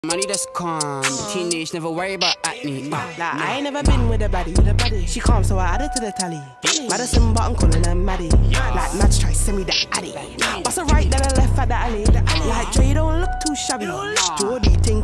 Money just calm, teenage never worry about acne. Like I ain't never been with a baddie. She calm, so I added to the tally. Madison, but I'm calling her Maddie. Like Mads try send me the addy. Bust a right, then I left at the alley. Like Dre, don't look too shabby. Jordy think